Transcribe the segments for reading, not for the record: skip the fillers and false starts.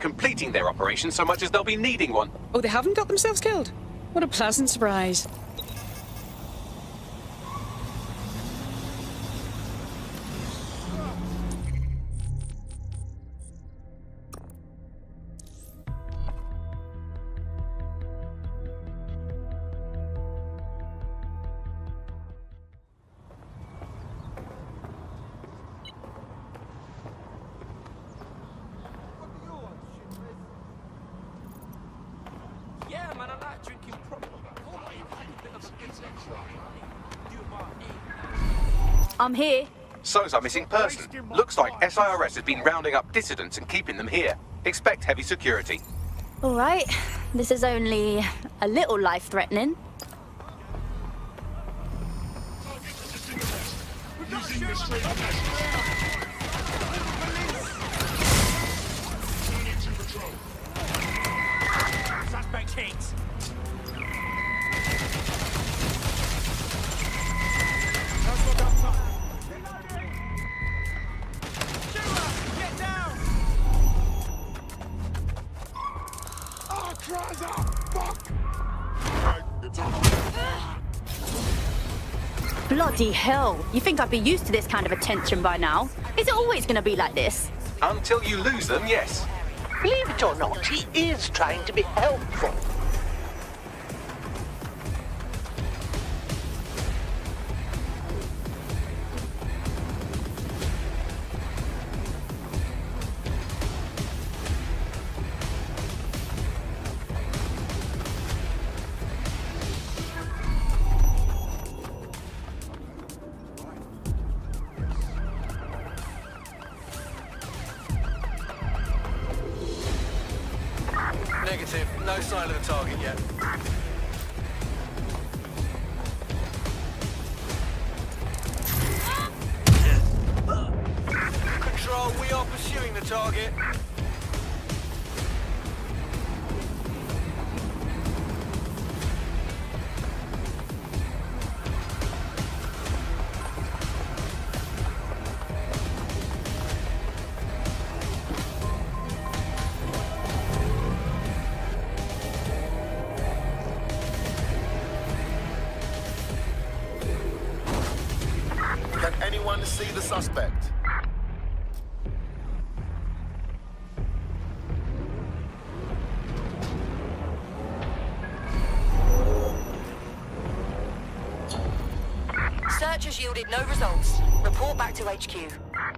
completing their operation so much as they'll be needing one. Oh, they haven't got themselves killed? What a pleasant surprise. I'm here. So's our missing person. Looks like SIRS has been rounding up dissidents and keeping them here. Expect heavy security. All right. This is only a little life-threatening. Suspect hit. Bloody hell. You think I'd be used to this kind of attention by now? Is it always going to be like this? Until you lose them, yes. Believe it or not, he is trying to be helpful. Negative. No sign of the target yet. Control, we are pursuing the target. Can anyone see the suspect? Search has yielded no results. Report back to HQ.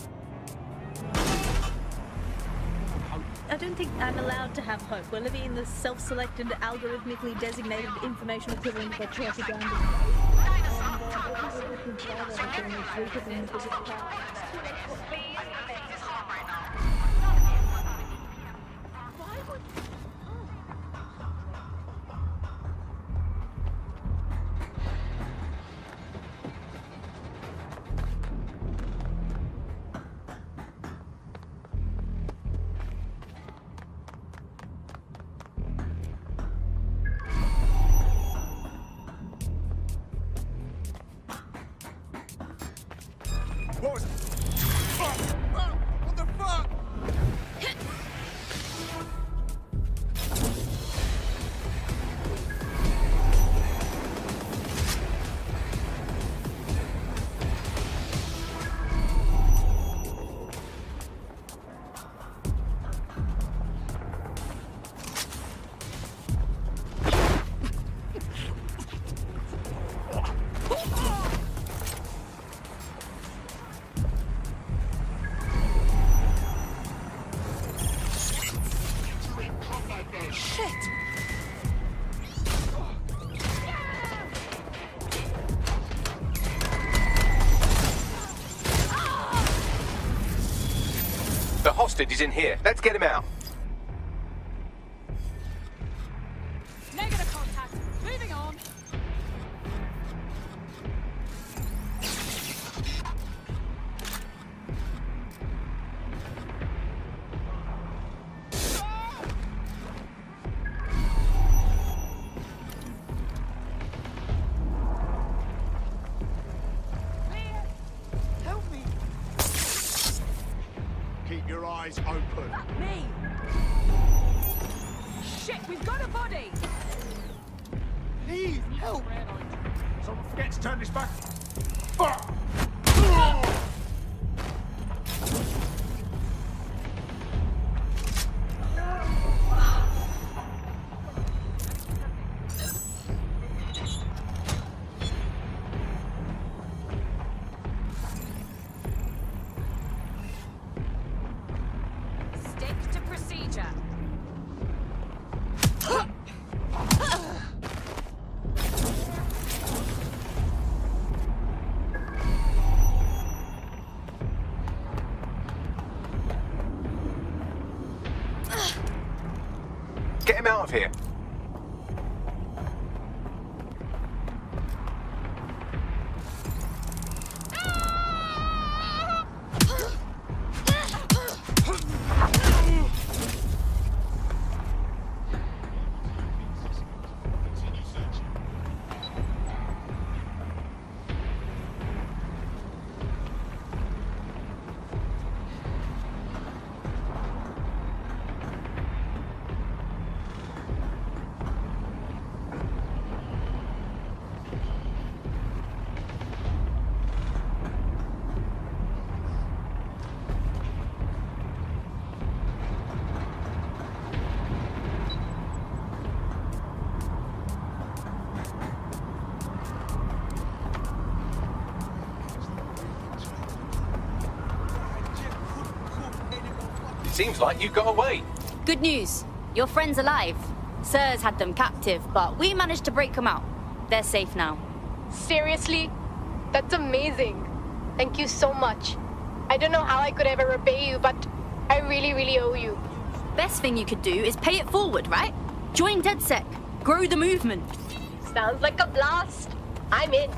I don't think I'm allowed to have hope. We're living in the self-selected, algorithmically designated information equivalent of a chaotic ground. What was it? Fuck! Oh, what the fuck? The hostage is in here. Let's get him out. Negative contact. Moving on. Help me! Keep your eyes open. Me. Please, help! Someone forget to turn this back. Fuck! Stick to procedure. Get him out of here. Seems like you got away. Good news. Your friend's alive. Sirs had them captive, but we managed to break them out. They're safe now. Seriously? That's amazing. Thank you so much. I don't know how I could ever repay you, but I really, really owe you. Best thing you could do is pay it forward, right? Join DedSec. Grow the movement. Sounds like a blast. I'm in.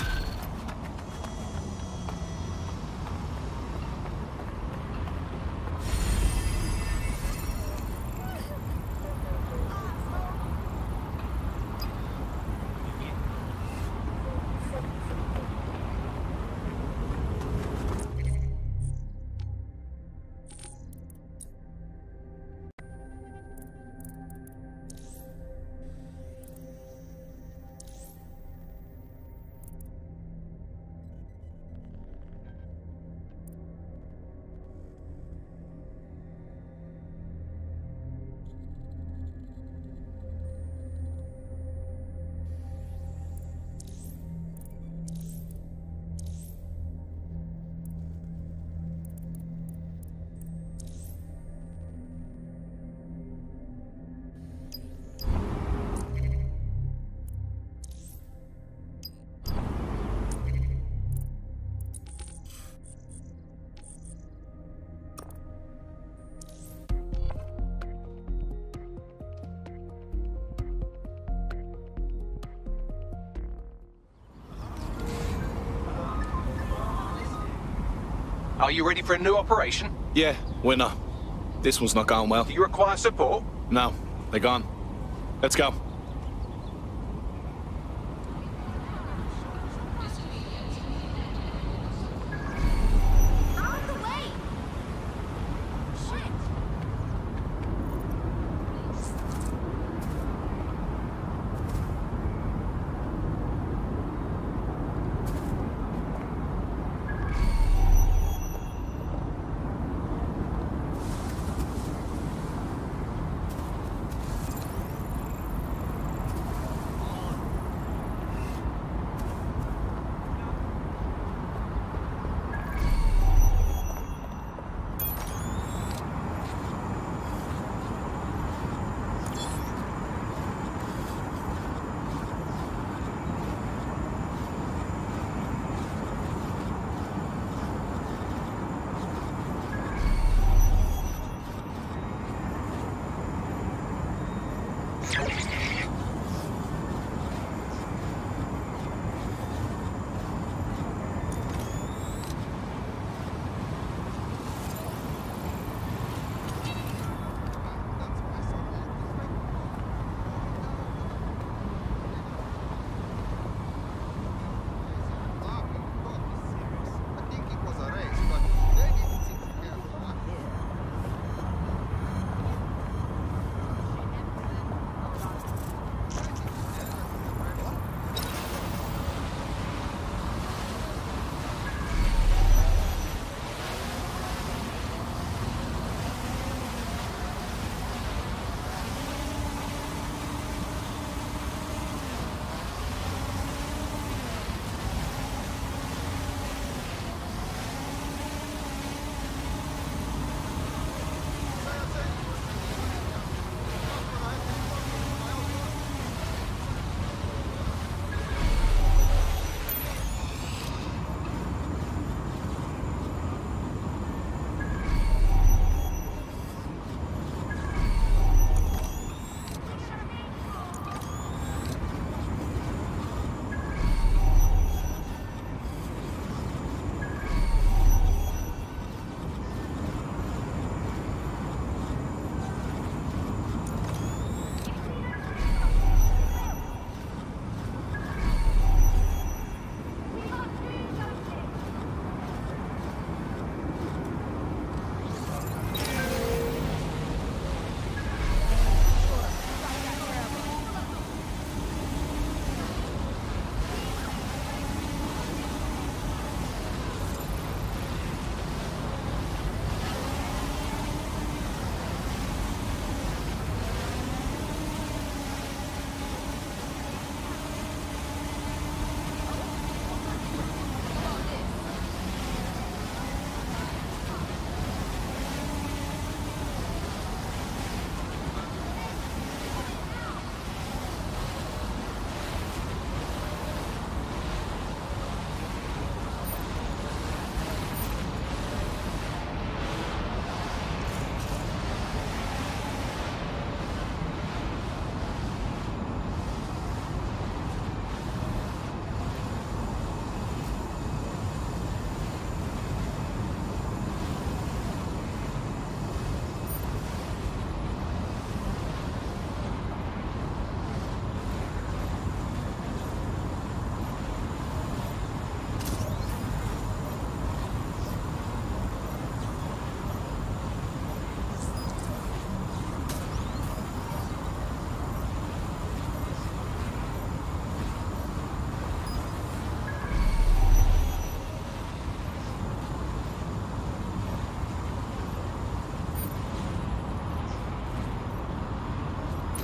Are you ready for a new operation? Yeah, winner. This one's not going well. Do you require support? No, they're gone. Let's go.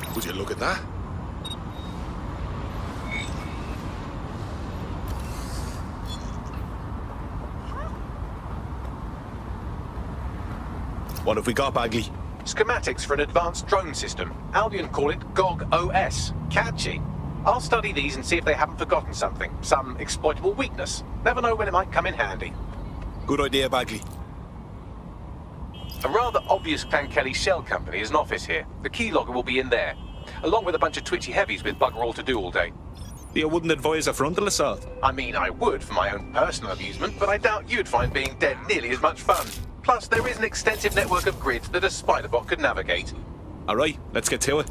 Would you look at that? What have we got, Bagley? Schematics for an advanced drone system. Albion call it GOG OS. Catchy. I'll study these and see if they haven't forgotten something. Some exploitable weakness. Never know when it might come in handy. Good idea, Bagley. A rather obvious Clan shell company has an office here. The keylogger will be in there, along with a bunch of twitchy heavies with bugger all to do all day. You wouldn't advise a frontal assault? I mean, I would for my own personal amusement, but I doubt you'd find being dead nearly as much fun. Plus, there is an extensive network of grids that a spider-bot could navigate. All right, let's get to it.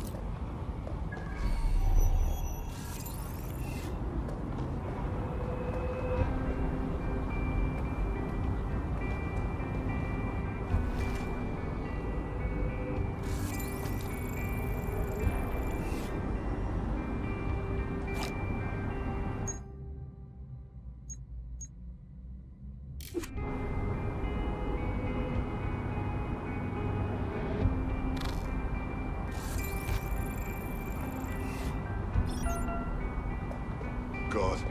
God.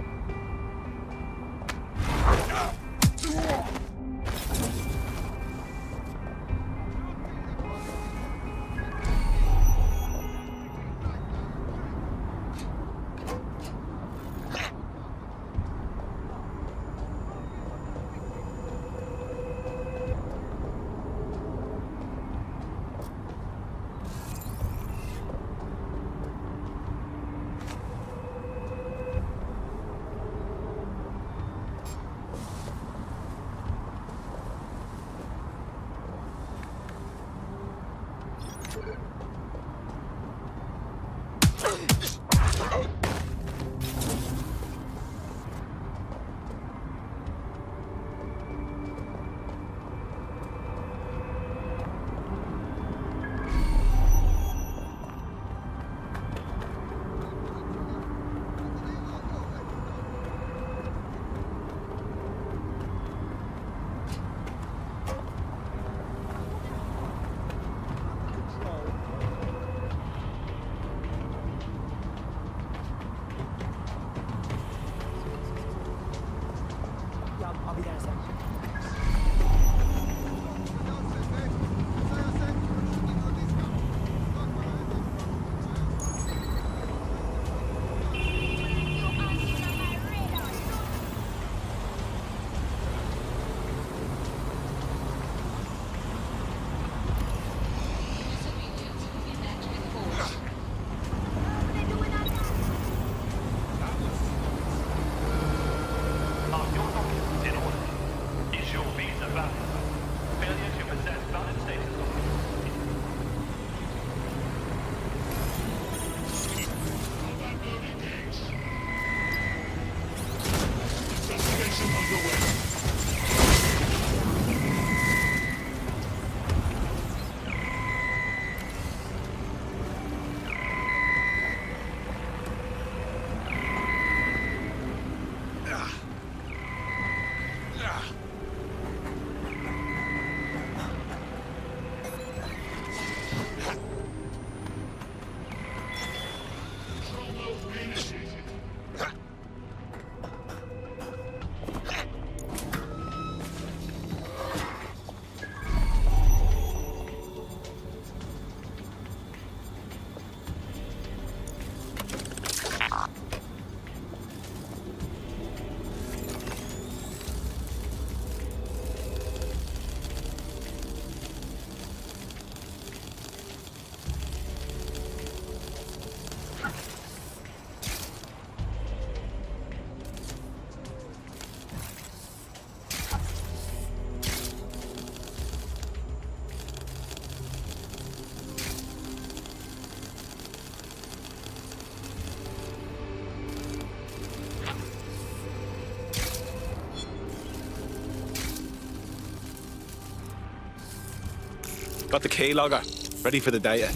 Got the keylogger. Ready for the data.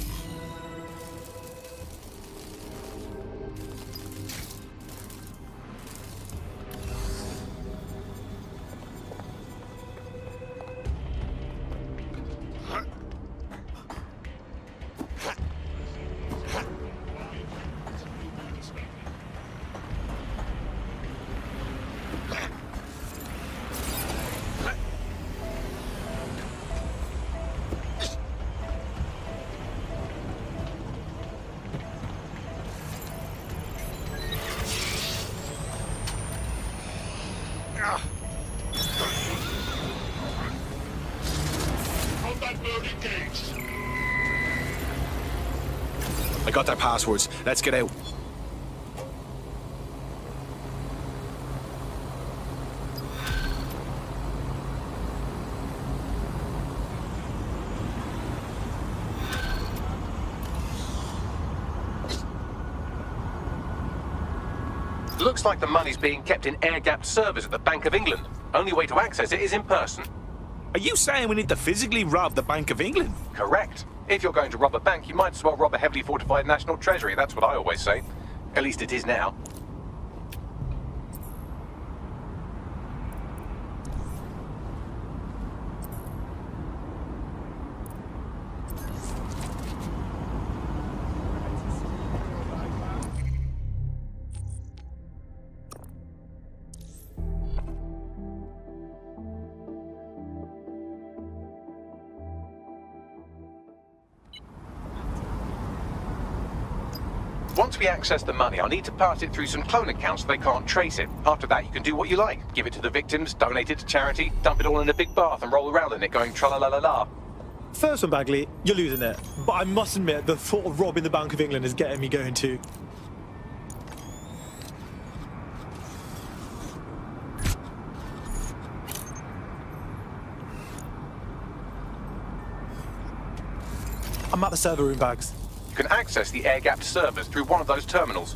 I got their passwords. Let's get out. Looks like the money's being kept in air-gapped servers at the Bank of England. Only way to access it is in person. Are you saying we need to physically rob the Bank of England? Correct. If you're going to rob a bank, you might as well rob a heavily fortified national treasury. That's what I always say. At least it is now. Once we access the money, I'll need to pass it through some clone accounts so they can't trace it. After that, you can do what you like. Give it to the victims, donate it to charity, dump it all in a big bath and roll around in it going tra-la-la-la-la. First one, Bagley, you're losing it. But I must admit, the thought of robbing the Bank of England is getting me going too. I'm at the server room, Bags. You can access the air-gapped servers through one of those terminals.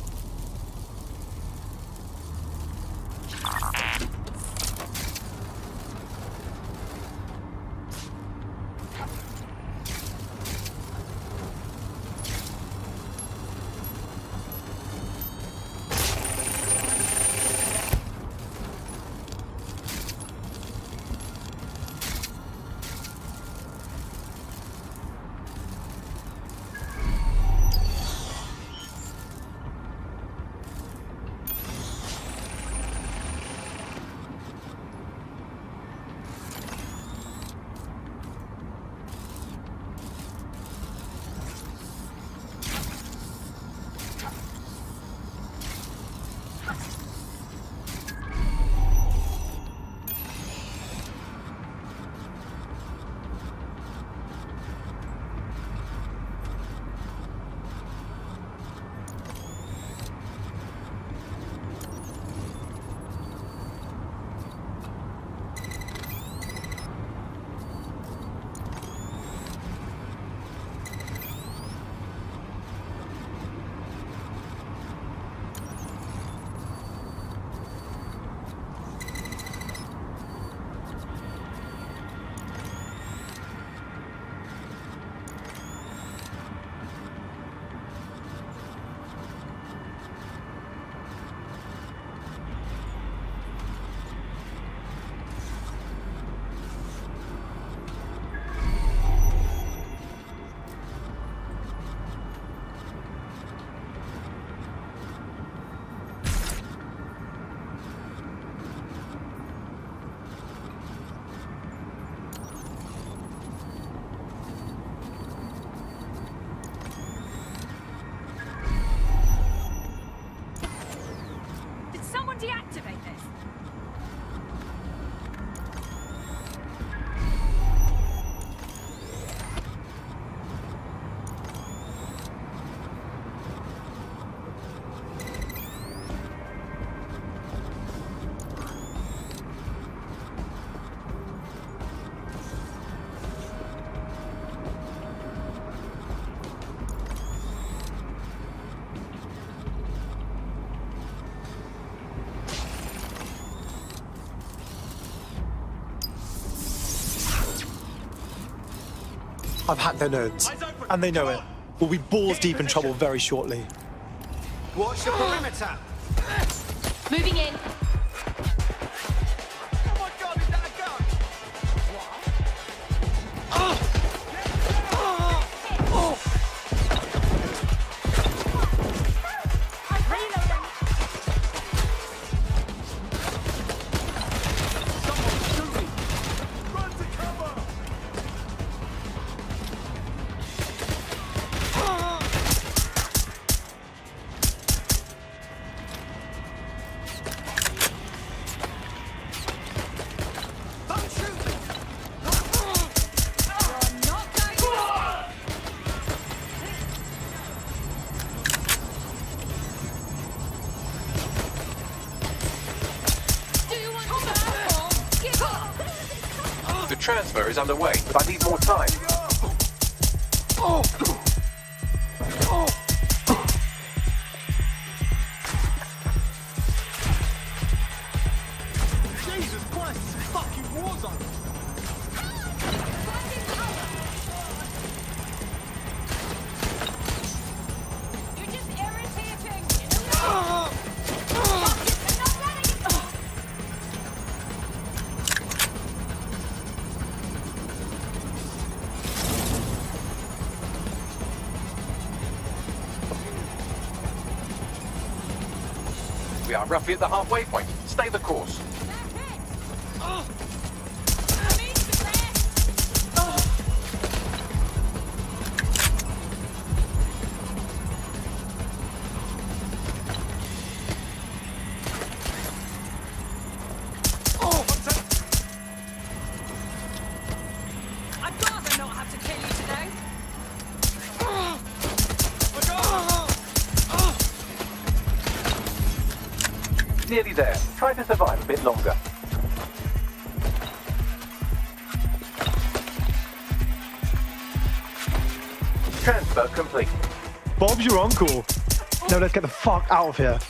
Deactivate this. I've hacked their nodes, and they know it. We'll be balls deep in trouble very shortly. Watch the perimeter. Moving in. Oh my God, is that a gun? transfer is underway, but I need more time. Jesus Christ, this is a fucking war zone. You're just irritating. We are roughly at the halfway point. Stay the course. I'd rather not have to kill you today. Nearly there. Try to survive a bit longer. Transfer complete. Bob's your uncle. No, let's get the fuck out of here.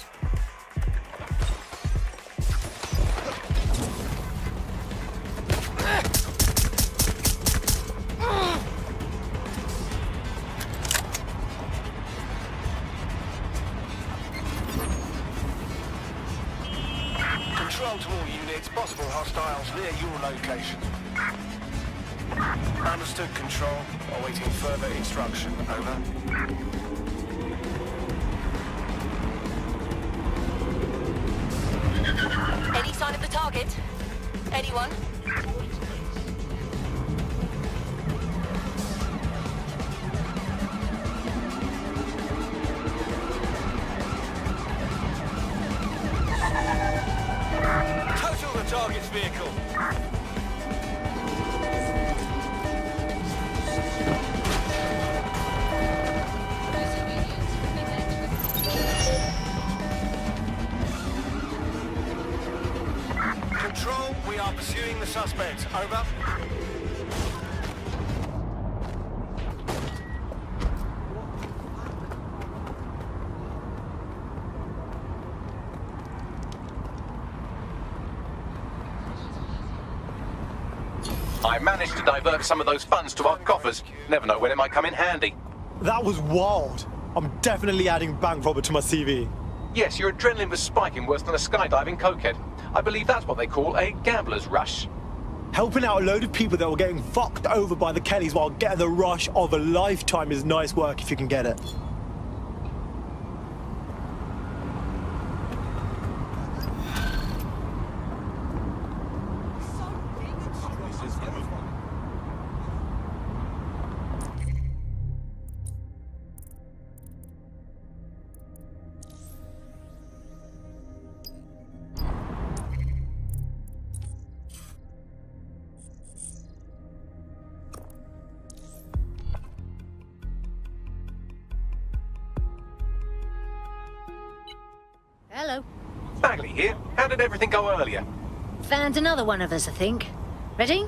Control to all units, possible hostiles near your location. Understood, Control. Awaiting further instruction. Over. Any sign of the target? Anyone? Total the target's vehicle. Control, we are pursuing the suspect. Over. I managed to divert some of those funds to our coffers. Never know when it might come in handy. That was wild. I'm definitely adding bank robber to my CV. Yes, your adrenaline was spiking worse than a skydiving cokehead. I believe that's what they call a gambler's rush. Helping out a load of people that were getting fucked over by the Kellys while getting the rush of a lifetime is nice work if you can get it. Hello. Bagley here. How did everything go earlier? Found another one of us, I think. Ready?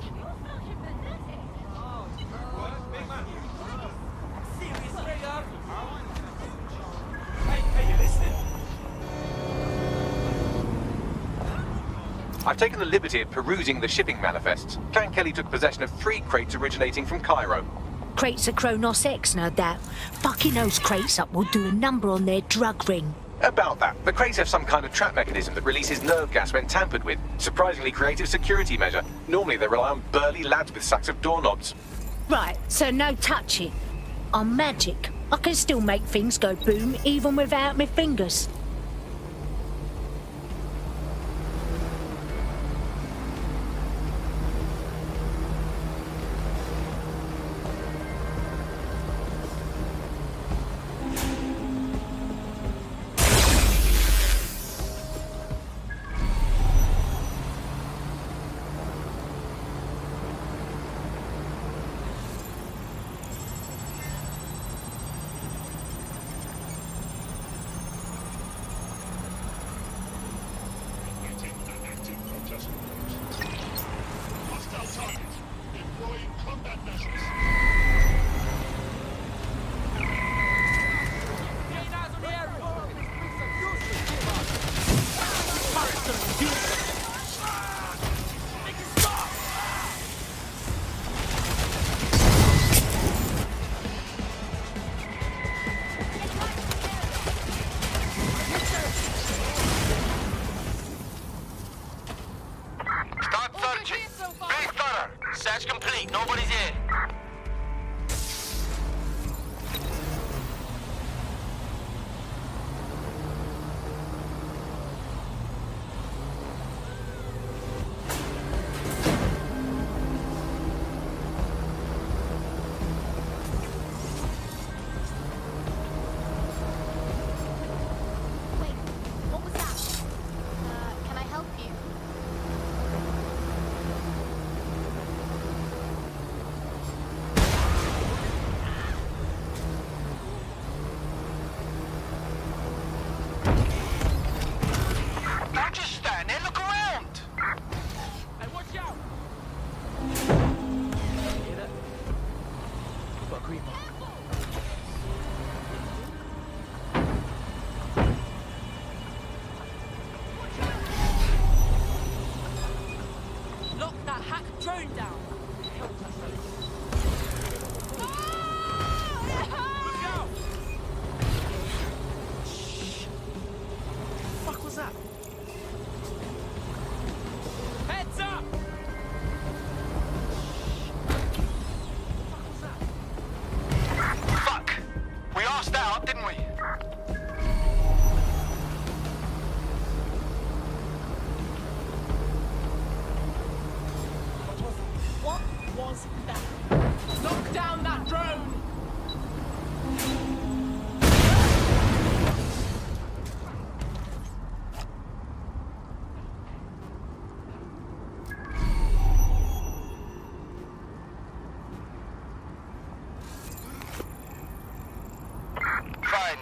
I've taken the liberty of perusing the shipping manifests. Clan Kelly took possession of 3 crates originating from Cairo. Crates of Kronos X, no doubt. Fucking those crates up will do a number on their drug ring. About that, the crates have some kind of trap mechanism that releases nerve gas when tampered with. Surprisingly creative security measure. Normally they rely on burly lads with sacks of doorknobs. Right, so no touching. I'm magic. I can still make things go boom even without my fingers.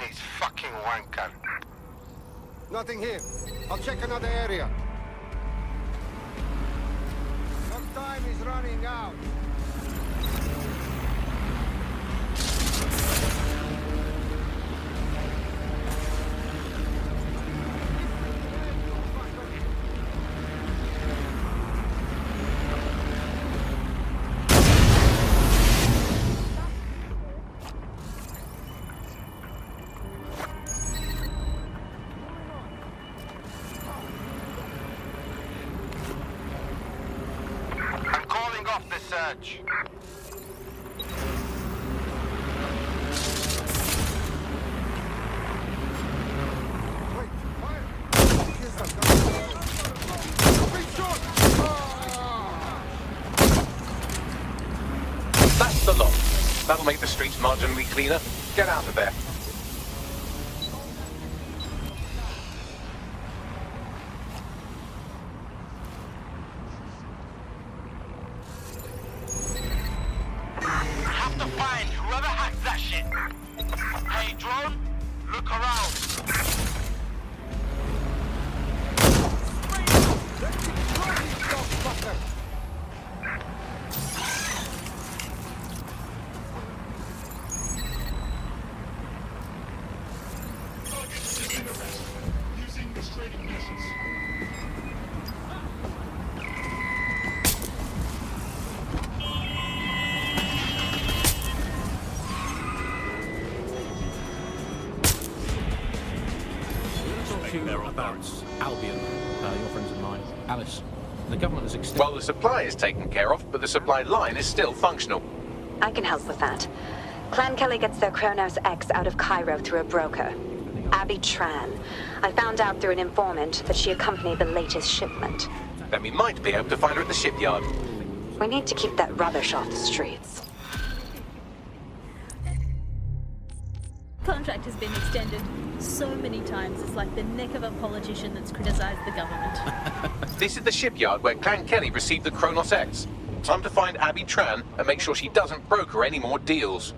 This fucking wanker. Nothing here. I'll check another area. Our time is running out. Search. That's the lot. That'll make the streets marginally cleaner. Get out of there. Albion, your friends of mine, Alice. The government has extended... Well, the supply is taken care of, but the supply line is still functional. I can help with that. Clan Kelly gets their Kronos X out of Cairo through a broker. Abby Tran. I found out through an informant that she accompanied the latest shipment. Then we might be able to find her at the shipyard. We need to keep that rubbish off the streets. Contract has been extended so many times, it's like the neck of a politician that's criticized the government. This is the shipyard where Clan Kelly received the Kronos X. Time to find Abby Tran and make sure she doesn't broker any more deals.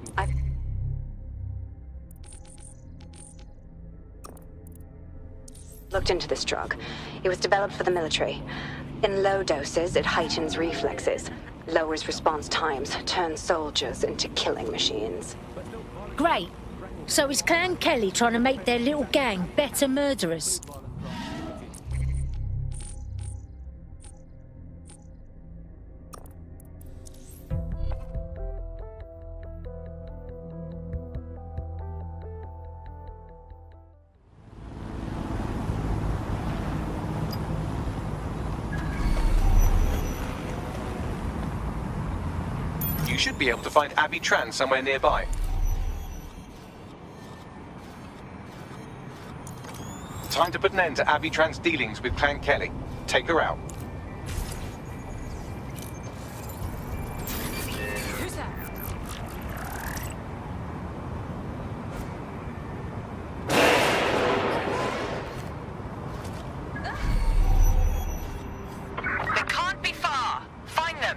Looked into this drug. It was developed for the military. In low doses, it heightens reflexes, lowers response times, turns soldiers into killing machines. Great. So is Clan Kelly trying to make their little gang better murderers? You should be able to find Abby Tran somewhere nearby. Time to put an end to Abby Tran's dealings with Clan Kelly. Take her out. Who's that? They can't be far. Find them.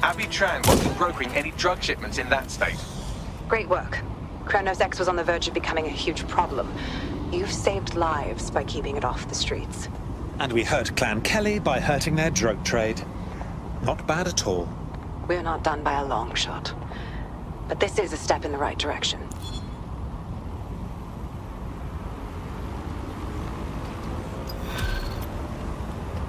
Abby Tran wasn't brokering any drug shipments in that state. Great work. Kronos X was on the verge of becoming a huge problem. You've saved lives by keeping it off the streets. And we hurt Clan Kelly by hurting their drug trade. Not bad at all. We're not done by a long shot. But this is a step in the right direction.